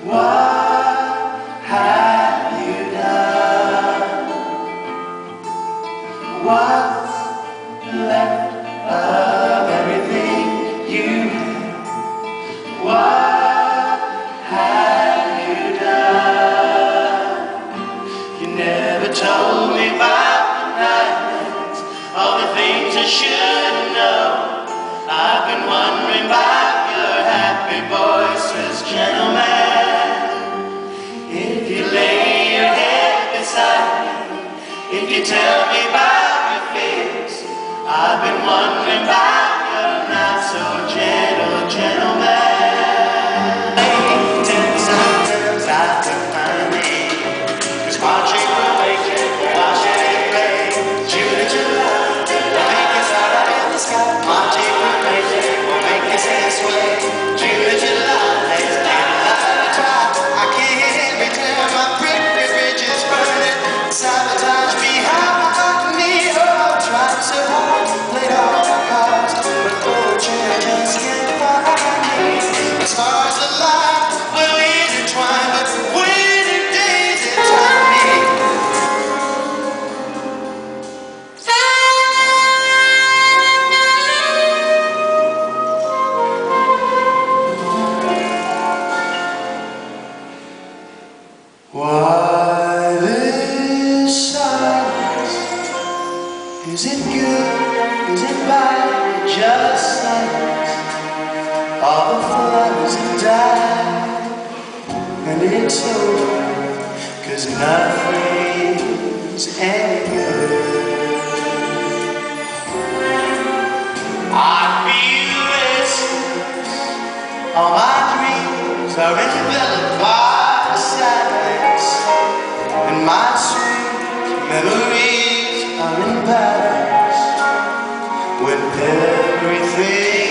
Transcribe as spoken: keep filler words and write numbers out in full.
What have you done? What's left of everything you had? What have you done? You never told me about the nightmares, all the things I should know. I've been wondering about your happy voices, gentlemen. If you lay your head beside me, if you tell me about your fears, I've been wondering about your not so gentle gentleman. Sometimes I can find me, 'cause watching will make it, watching it play. June and July, will make us out in the sky. Watching will make it, will make us this way. June and July, let's get out of time. I can't pretend my pretty bridge is burning. Sabotage behind me, oh, tried so hard, played all my cards, but fortune just can't find me. The stars align, we're intertwined, but winning days inside me. Why this silence? Is it good? Is it bad? Just silence. All the flowers have died, and it's over, 'cause nothing's any good. I feel restless. All my dreams are enveloped by silence, and my sweet memories are in Paris, when everything